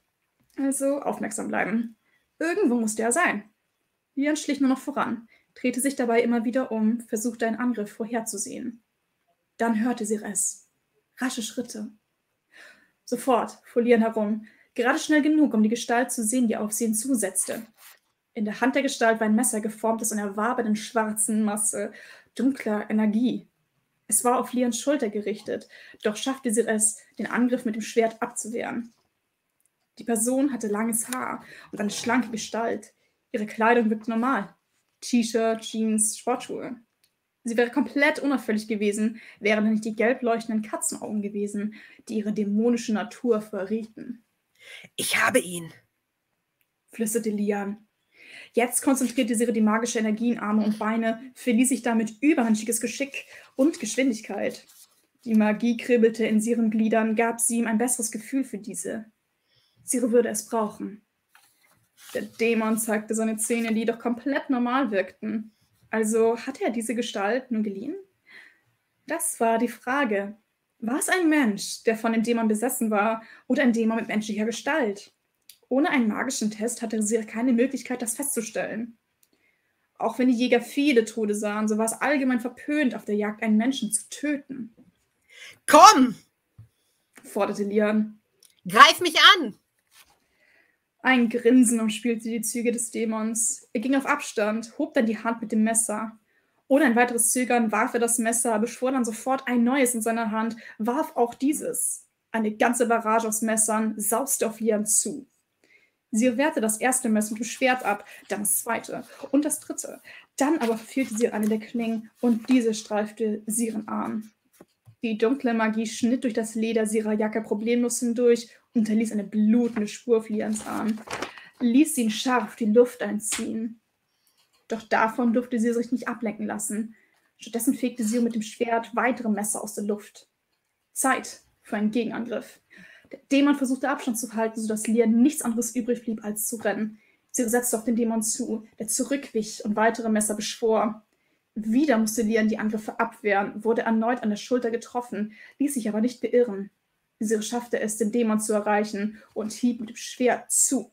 Also aufmerksam bleiben. Irgendwo musste er sein. Lian schlich nur noch voran, drehte sich dabei immer wieder um, versuchte einen Angriff vorherzusehen. Dann hörte sie es. Rasche Schritte. Sofort fuhr Lian herum, gerade schnell genug, um die Gestalt zu sehen, die auf sie hinzusetzte. In der Hand der Gestalt war ein Messer geformt aus einer wabenden schwarzen Masse, dunkler Energie. Es war auf Lians Schulter gerichtet, doch schaffte sie es, den Angriff mit dem Schwert abzuwehren. Die Person hatte langes Haar und eine schlanke Gestalt. Ihre Kleidung wirkte normal. T-Shirt, Jeans, Sportschuhe. Sie wäre komplett unauffällig gewesen, wären nicht die gelb leuchtenden Katzenaugen gewesen, die ihre dämonische Natur verrieten. Ich habe ihn, flüsterte Lian. Jetzt konzentrierte sie die magische Energie in Arme und Beine, verließ sich damit übermenschliches Geschick und Geschwindigkeit. Die Magie kribbelte in ihren Gliedern, gab sie ihm ein besseres Gefühl für diese. Sie würde es brauchen. Der Dämon zeigte seine Zähne, die doch komplett normal wirkten. Also hatte er diese Gestalt nur geliehen? Das war die Frage. War es ein Mensch, der von dem Dämon besessen war, oder ein Dämon mit menschlicher Gestalt? Ohne einen magischen Test hatte sie keine Möglichkeit, das festzustellen. Auch wenn die Jäger viele Tode sahen, so war es allgemein verpönt, auf der Jagd einen Menschen zu töten. Komm! Forderte Lian. Greif mich an! Ein Grinsen umspielte die Züge des Dämons. Er ging auf Abstand, hob dann die Hand mit dem Messer. Ohne ein weiteres Zögern warf er das Messer, beschwor dann sofort ein neues in seiner Hand, warf auch dieses. Eine ganze Barrage aus Messern sauste auf Lian zu. Sie wehrte das erste Messer mit dem Schwert ab, dann das zweite und das dritte. Dann aber verfehlte sie eine der Klingen und diese streifte sie ihren Arm. Die dunkle Magie schnitt durch das Leder ihrer Jacke problemlos hindurch und hinterließ eine blutende Spur auf Lians Arm, ließ sie ihn scharf die Luft einziehen. Doch davon durfte sie sich nicht ablenken lassen. Stattdessen fegte sie mit dem Schwert weitere Messer aus der Luft. Zeit für einen Gegenangriff. Der Dämon versuchte Abstand zu halten, sodass Lian nichts anderes übrig blieb, als zu rennen. Sie setzte auf den Dämon zu, der zurückwich und weitere Messer beschwor. Wieder musste Lian die Angriffe abwehren, wurde erneut an der Schulter getroffen, ließ sich aber nicht beirren. Sie schaffte es, den Dämon zu erreichen und hieb mit dem Schwert zu.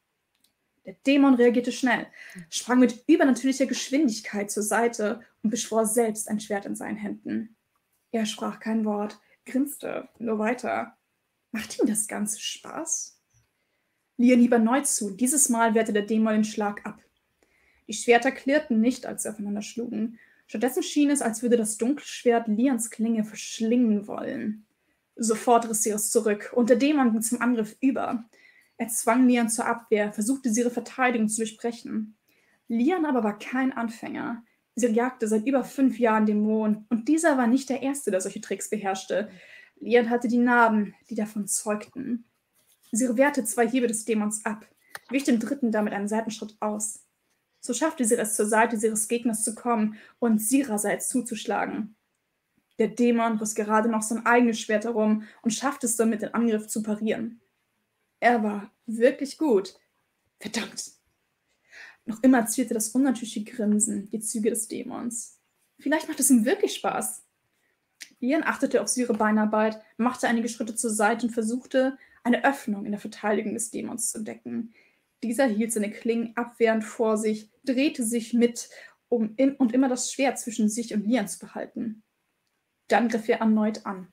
Der Dämon reagierte schnell, sprang mit übernatürlicher Geschwindigkeit zur Seite und beschwor selbst ein Schwert in seinen Händen. Er sprach kein Wort, grinste nur weiter. Macht ihm das Ganze Spaß? Lian hieb erneut zu. Dieses Mal wehrte der Dämon den Schlag ab. Die Schwerter klirrten nicht, als sie aufeinander schlugen. Stattdessen schien es, als würde das dunkle Schwert Lians Klinge verschlingen wollen. Sofort riss sie es zurück und der Dämon ging zum Angriff über. Er zwang Lian zur Abwehr, versuchte sie ihre Verteidigung zu durchbrechen. Lian aber war kein Anfänger. Sie jagte seit über fünf Jahren Dämonen und dieser war nicht der Erste, der solche Tricks beherrschte. Lian hatte die Narben, die davon zeugten. Sie wehrte zwei Hiebe des Dämons ab, wich dem dritten damit einen Seitenschritt aus. So schaffte sie es, zur Seite ihres Gegners zu kommen und ihrerseits zuzuschlagen. Der Dämon riss gerade noch sein eigenes Schwert herum und schaffte es damit, den Angriff zu parieren. Er war wirklich gut. Verdammt! Noch immer zierte das unnatürliche Grinsen die Züge des Dämons. Vielleicht macht es ihm wirklich Spaß. Lian achtete auf ihre Beinarbeit, machte einige Schritte zur Seite und versuchte, eine Öffnung in der Verteidigung des Dämons zu entdecken. Dieser hielt seine Klingen abwehrend vor sich, drehte sich mit, um im und immer das Schwert zwischen sich und Lian zu behalten. Dann griff er erneut an.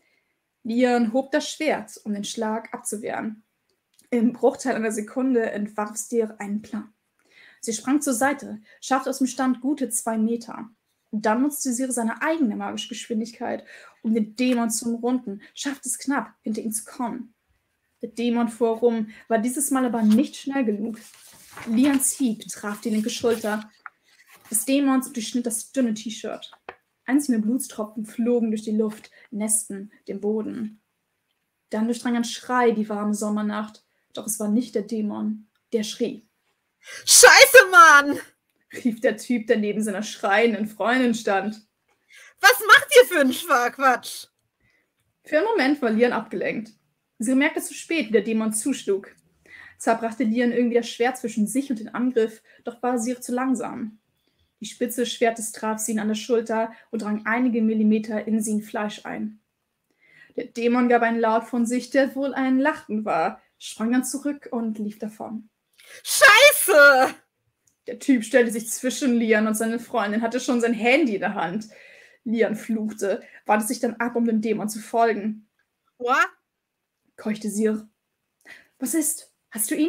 Lian hob das Schwert, um den Schlag abzuwehren. Im Bruchteil einer Sekunde entwarf Styr einen Plan. Sie sprang zur Seite, schaffte aus dem Stand gute zwei Meter. Dann nutzte sie seine eigene magische Geschwindigkeit, um den Dämon zu umrunden, schaffte es knapp, hinter ihm zu kommen. Der Dämon fuhr rum, war dieses Mal aber nicht schnell genug. Lians Hieb traf die linke Schulter des Dämons und durchschnitt das dünne T-Shirt. Einzelne Blutstropfen flogen durch die Luft, nässten den Boden. Dann durchdrang ein Schrei die warme Sommernacht, doch es war nicht der Dämon, der schrie. Scheiße, Mann! Rief der Typ, der neben seiner schreienden Freundin stand. Was macht ihr für einen Schwachquatsch? Für einen Moment war Lian abgelenkt. Sie merkte zu spät, wie der Dämon zuschlug. Zwar brachte Lian irgendwie das Schwert zwischen sich und den Angriff, doch war sie zu langsam. Die Spitze des Schwertes traf sie ihn an der Schulter und drang einige Millimeter in sie in Fleisch ein. Der Dämon gab einen Laut von sich, der wohl ein Lachen war, sprang dann zurück und lief davon. Scheiße! Der Typ stellte sich zwischen Lian und seine Freundin, hatte schon sein Handy in der Hand. Lian fluchte, wandte sich dann ab, um dem Dämon zu folgen. What? Keuchte Styr. Was ist? Hast du ihn?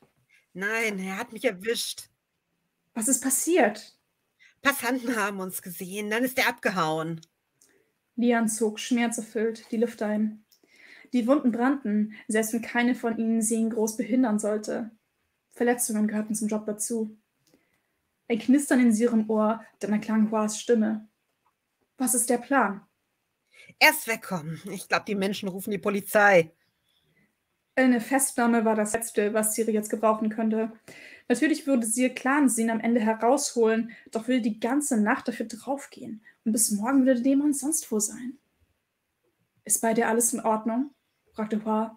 Nein, er hat mich erwischt. Was ist passiert? Passanten haben uns gesehen, dann ist er abgehauen. Lian zog schmerzerfüllt die Luft ein. Die Wunden brannten, selbst wenn keine von ihnen sie ihn groß behindern sollte. Verletzungen gehörten zum Job dazu. Ein Knistern in ihrem Ohr, dann erklang Huas Stimme. Was ist der Plan? Erst wegkommen. Ich glaube, die Menschen rufen die Polizei. Eine Festnahme war das Letzte, was Styr jetzt gebrauchen könnte. Natürlich würde Styr klar sie ihn am Ende herausholen, doch würde die ganze Nacht dafür draufgehen. Und bis morgen würde der Dämon sonst wo sein. Ist bei dir alles in Ordnung? Fragte Hua.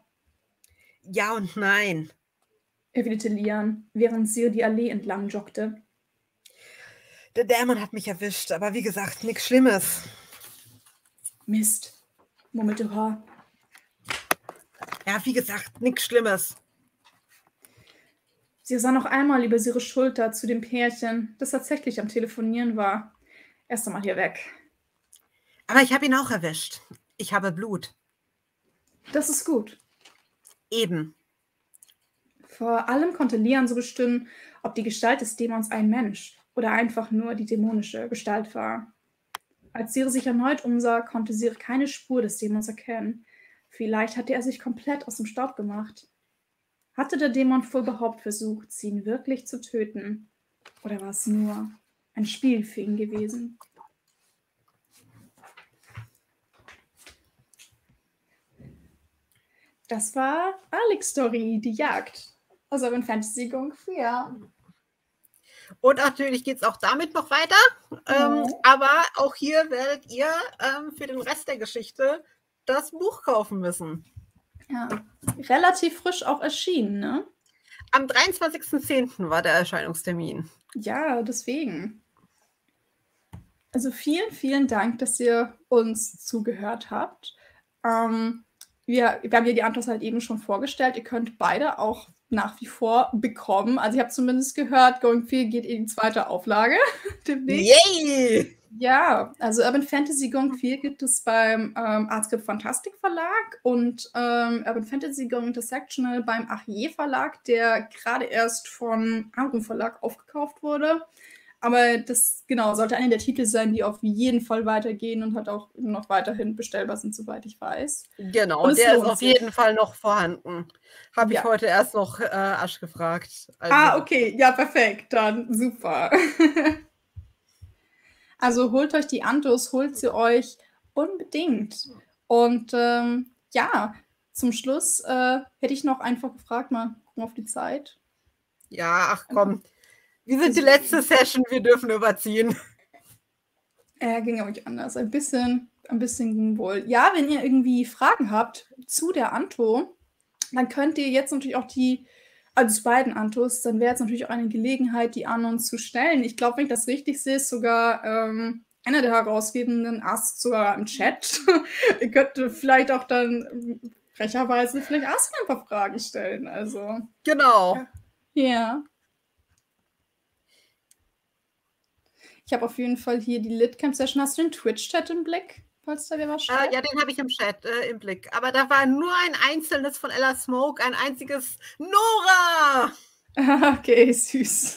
Ja und nein, erwiderte Lian, während Styr die Allee entlang joggte. Der Dämon hat mich erwischt, aber wie gesagt, nichts Schlimmes. Mist, murmelte Hua. Ja, wie gesagt, nichts Schlimmes. Sie sah noch einmal über ihre Schulter zu dem Pärchen, das tatsächlich am Telefonieren war. Erst einmal hier weg. Aber ich habe ihn auch erwischt. Ich habe Blut. Das ist gut. Eben. Vor allem konnte Lian so bestimmen, ob die Gestalt des Dämons ein Mensch oder einfach nur die dämonische Gestalt war. Als Styr sich erneut umsah, konnte sie keine Spur des Dämons erkennen. Vielleicht hatte er sich komplett aus dem Staub gemacht. Hatte der Dämon wohl überhaupt versucht, sie ihn wirklich zu töten? Oder war es nur ein Spiel für ihn gewesen? Das war Alex Story, die Jagd aus Urban Fantasy Going vier. Und natürlich geht es auch damit noch weiter. Ja. Ähm, aber auch hier werdet ihr ähm, für den Rest der Geschichte das Buch kaufen müssen. Ja, relativ frisch auch erschienen, ne? Am dreiundzwanzigsten zehnten war der Erscheinungstermin. Ja, deswegen. Also vielen, vielen Dank, dass ihr uns zugehört habt. Ähm, wir, wir haben ja die Antos halt eben schon vorgestellt. Ihr könnt beide auch nach wie vor bekommen. Also ich habe zumindest gehört, Going vier geht in die zweite Auflage demnächst. Yay! Ja, also Urban Fantasy Going vier gibt es beim ähm, Artscript Fantastic Verlag und ähm, Urban Fantasy Going Intersectional beim Achier Verlag, der gerade erst von Amrum Verlag aufgekauft wurde. Aber das, genau, sollte einer der Titel sein, die auf jeden Fall weitergehen und halt auch noch weiterhin bestellbar sind, soweit ich weiß. Genau, Und es der ist lohnt auf sich. jeden Fall noch vorhanden. Habe ich Ja. heute erst noch äh, Asch gefragt. Also, Ah, okay, ja, perfekt, dann super. Also holt euch die Antos, holt sie euch unbedingt. Und ähm, ja, zum Schluss äh, hätte ich noch einfach gefragt, mal gucken auf die Zeit. Ja, ach komm. Wir sind die letzte Session, wir dürfen überziehen. Äh, ging aber nicht anders. Ein bisschen, ein bisschen ging wohl. Ja, wenn ihr irgendwie Fragen habt zu der Anto, dann könnt ihr jetzt natürlich auch die, also zu beiden Antos, dann wäre jetzt natürlich auch eine Gelegenheit, die an uns zu stellen. Ich glaube, wenn ich das richtig sehe, ist sogar ähm, einer der Herausgebenden Ast sogar im Chat. Ihr könnt vielleicht auch dann frecherweise vielleicht Ast ein paar Fragen stellen. Also, Genau. ja. ja. Ich habe auf jeden Fall hier die Litcamp-Session. Hast du den Twitch-Chat im Blick, falls da wer was schreibt? Äh, ja, den habe ich im Chat äh, im Blick. Aber da war nur ein einzelnes von Ella Smoke, ein einziges Nora! Okay, süß.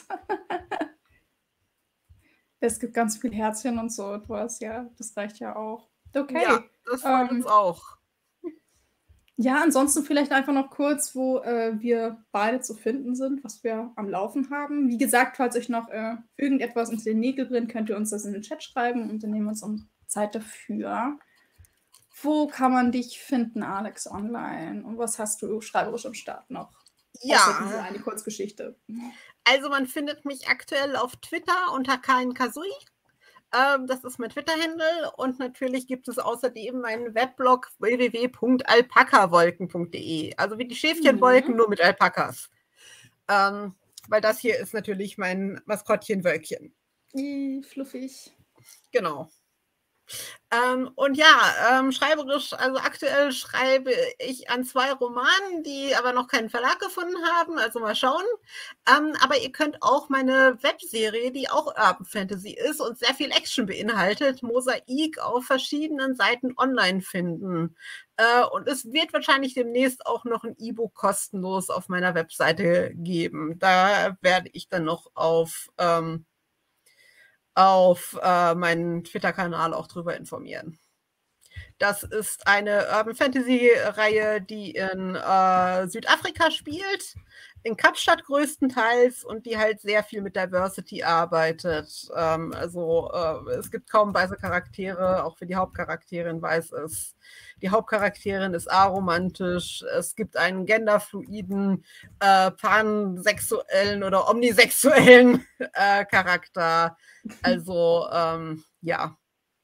Es gibt ganz viel Herzchen und so etwas, ja, das reicht ja auch. Okay. Ja, das freut ähm, uns auch. Ja, ansonsten vielleicht einfach noch kurz, wo äh, wir beide zu finden sind, was wir am Laufen haben. Wie gesagt, falls euch noch äh, irgendetwas unter den Nägeln brennt, könnt ihr uns das in den Chat schreiben und dann nehmen wir uns um Zeit dafür. Wo kann man dich finden, Alex, online? Und was hast du schreiberisch am Start noch? Ja. Außer diese eine Kurzgeschichte. Also man findet mich aktuell auf Twitter unter Kain Kazui. Ähm, das ist mein Twitter-Handle. Und natürlich gibt es außerdem meinen Weblog w w w punkt alpakawolken punkt de. Also wie die Schäfchenwolken, mhm. nur mit Alpakas. Ähm, weil das hier ist natürlich mein Maskottchenwölkchen. Ih, fluffig. Genau. Ähm, und ja, ähm, schreiberisch, also aktuell schreibe ich an zwei Romanen, die aber noch keinen Verlag gefunden haben, also mal schauen. Ähm, aber ihr könnt auch meine Webserie, die auch Urban Fantasy ist und sehr viel Action beinhaltet, Mosaik, auf verschiedenen Seiten online finden. Äh, und es wird wahrscheinlich demnächst auch noch ein E-Book kostenlos auf meiner Webseite geben. Da werde ich dann noch auf... Ähm, auf äh, meinen Twitter-Kanal auch drüber informieren. Das ist eine Urban Fantasy-Reihe, die in äh, Südafrika spielt, in Kapstadt größtenteils und die halt sehr viel mit Diversity arbeitet. Ähm, also äh, es gibt kaum weiße Charaktere, auch für die Hauptcharakterin weiß es. Die Hauptcharakterin ist aromantisch. Es gibt einen genderfluiden, äh, pansexuellen oder omnisexuellen äh, Charakter. Also, ähm, ja.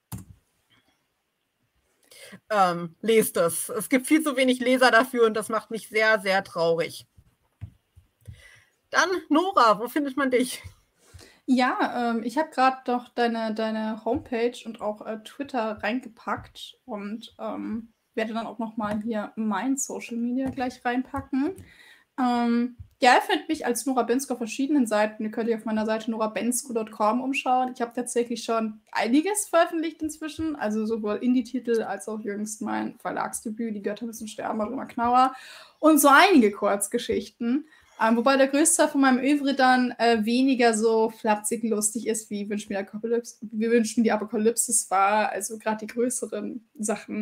Ähm, lest es. Es gibt viel zu wenig Leser dafür und das macht mich sehr, sehr traurig. Dann, Nora, wo findet man dich? Ja, ähm, ich habe gerade doch deine, deine Homepage und auch äh, Twitter reingepackt und ähm, werde dann auch nochmal hier mein Social Media gleich reinpacken. Ähm, ja, ihr findet mich als Nora Bensko auf verschiedenen Seiten. Ihr könnt euch auf meiner Seite nora bensko punkt com umschauen. Ich habe tatsächlich schon einiges veröffentlicht inzwischen, also sowohl Indie-Titel als auch jüngst mein Verlagsdebüt, Die Götter müssen sterben, Römer Knauer und so einige Kurzgeschichten. Ähm, wobei der größte von meinem Övre dann äh, weniger so flapsig lustig ist, wie Wünsch mir die Apokalypse, wie Wünsch mir die Apokalypse war, also gerade die größeren Sachen.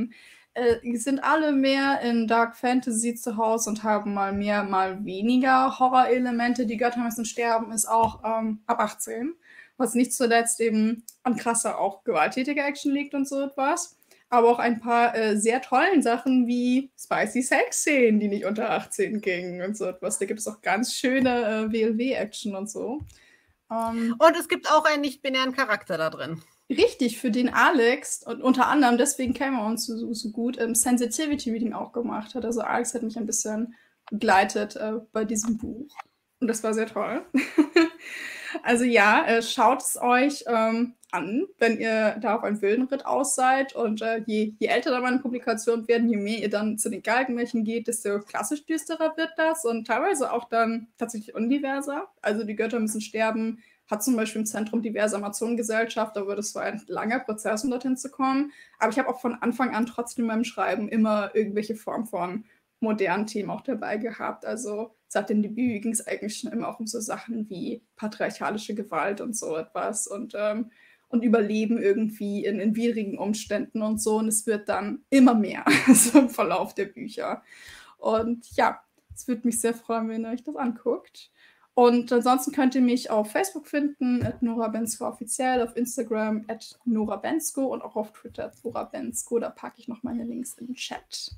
äh, die sind alle mehr in Dark Fantasy zu Hause und haben mal mehr, mal weniger Horrorelemente. Die Götter müssen sterben ist auch ähm, ab achtzehn, was nicht zuletzt eben an krasser, auch gewalttätiger Action liegt und so etwas. Aber auch ein paar äh, sehr tollen Sachen wie spicy Sex-Szenen, die nicht unter achtzehn gingen und so etwas. Da gibt es auch ganz schöne äh, W L W-Action und so. Ähm, Und es gibt auch einen nicht-binären Charakter da drin. Richtig, für den Alex, und unter anderem, deswegen kennen wir uns so, so gut, ähm, Sensitivity Reading auch gemacht hat. Also Alex hat mich ein bisschen begleitet äh, bei diesem Buch. Und das war sehr toll. Also ja, äh, schaut es euch ähm, an, wenn ihr da auf einen wilden Ritt aus seid. Und äh, je, je älter da meine Publikationen werden, je mehr ihr dann zu den Galgenmärchen geht, desto klassisch düsterer wird das. Und teilweise auch dann tatsächlich undiverser. Also die Götter müssen sterben, hat zum Beispiel im Zentrum diverse Amazonengesellschaft, aber das war ein langer Prozess, um dorthin zu kommen. Aber ich habe auch von Anfang an trotzdem in meinem Schreiben immer irgendwelche Form von modernen Themen auch dabei gehabt. Also seit dem Debüt ging es eigentlich schon immer auch um so Sachen wie patriarchalische Gewalt und so etwas und, ähm, und Überleben irgendwie in, in widrigen Umständen und so. Und es wird dann immer mehr so im Verlauf der Bücher. Und ja, es würde mich sehr freuen, wenn ihr euch das anguckt. Und ansonsten könnt ihr mich auf Facebook finden, at Nora Bensko offiziell, auf Instagram, at Nora Bensko und auch auf Twitter, at Nora Bensko. Da packe ich noch meine Links in den Chat.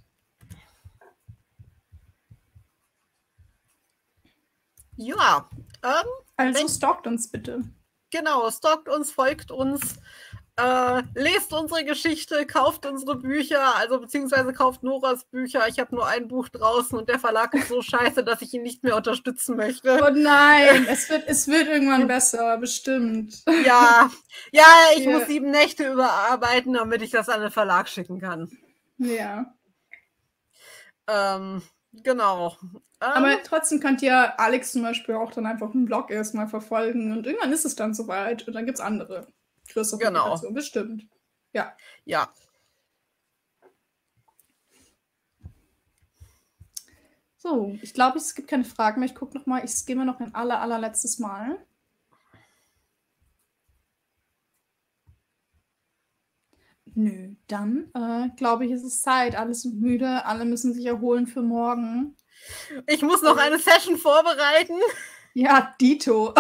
Ja, ähm, Also wenn- stalkt uns bitte. genau, stalkt uns, folgt uns, äh, lest unsere Geschichte, kauft unsere Bücher, also beziehungsweise kauft Noras Bücher. Ich habe nur ein Buch draußen und der Verlag ist so scheiße, dass ich ihn nicht mehr unterstützen möchte. Oh nein, es wird, es wird irgendwann besser, bestimmt. Ja, ja, ich Ja. muss sieben Nächte überarbeiten, damit ich das an den Verlag schicken kann. Ja. Ähm, genau. Ähm, Aber trotzdem könnt ihr Alex zum Beispiel auch dann einfach im Blog erstmal verfolgen und irgendwann ist es dann soweit und dann gibt es andere größere Genau. Publikationen, bestimmt. Ja. ja. So, ich glaube, es gibt keine Fragen mehr. Ich gucke nochmal, ich skimme noch ein aller, allerletztes Mal. Nö, dann äh, glaube ich, ist es Zeit. Alle sind müde, alle müssen sich erholen für morgen. Ich muss noch eine Session vorbereiten. Ja, Dito.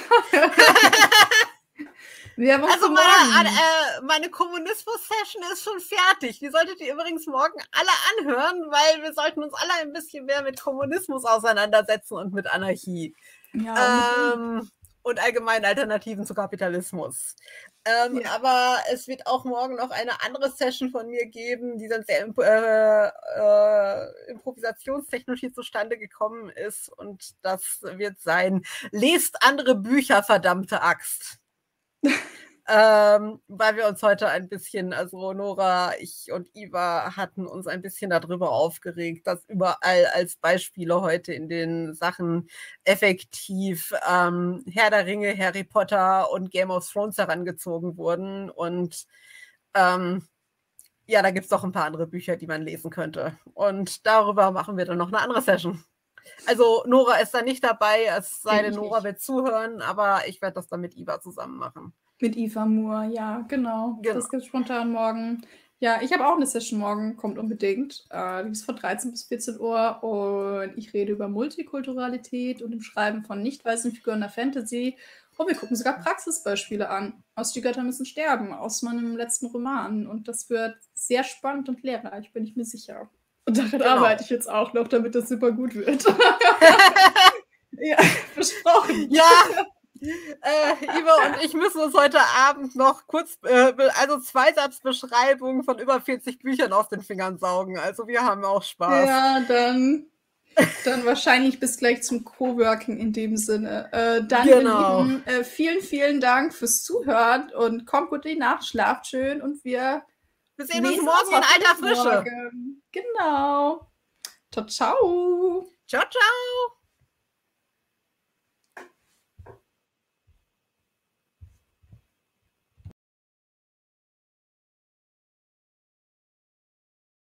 Wer war Also für meine, morgen? äh, meine Kommunismus-Session ist schon fertig. Die solltet ihr übrigens morgen alle anhören, weil wir sollten uns alle ein bisschen mehr mit Kommunismus auseinandersetzen und mit Anarchie. Ja, Ähm, und allgemeinen Alternativen zu Kapitalismus. Ähm, Ja. Aber es wird auch morgen noch eine andere Session von mir geben, die dann sehr imp äh, äh, improvisationstechnisch hier zustande gekommen ist. Und das wird sein, lest andere Bücher, verdammte Axt. ähm, weil wir uns heute ein bisschen, also Nora, ich und Iva hatten uns ein bisschen darüber aufgeregt, dass überall als Beispiele heute in den Sachen effektiv ähm, Herr der Ringe, Harry Potter und Game of Thrones herangezogen wurden. Und ähm, ja, da gibt es doch ein paar andere Bücher, die man lesen könnte. Und darüber machen wir dann noch eine andere Session. Also Nora ist da nicht dabei, es sei denn, Ich Nora nicht. wird zuhören, aber ich werde das dann mit Iva zusammen machen. Mit Eva Moore, ja, genau. Genau. Das gibt es spontan morgen. Ja, ich habe auch eine Session morgen, kommt unbedingt. Äh, die ist von dreizehn bis vierzehn Uhr und ich rede über Multikulturalität und im Schreiben von nicht weißen Figuren der Fantasy. Und wir gucken sogar Praxisbeispiele an. Aus Die Götter müssen sterben, aus meinem letzten Roman. Und das wird sehr spannend und lehrreich, bin ich mir sicher. Und daran Genau. arbeite ich jetzt auch noch, damit das super gut wird. Ja, versprochen. Ja, äh, Iva und ich müssen uns heute Abend noch kurz, äh, be- also Zweisatzbeschreibungen von über vierzig Büchern aus den Fingern saugen. Also wir haben auch Spaß. Ja, dann, dann wahrscheinlich bis gleich zum Coworking in dem Sinne. Äh, dann, Genau. ihr Lieben, äh, vielen, vielen Dank fürs Zuhören und kommt gut in die Nacht, schlaft schön und wir Wir sehen uns lesen morgen in hoffentlich alter Frische. morgen. Genau. Ciao, ciao. Ciao, ciao.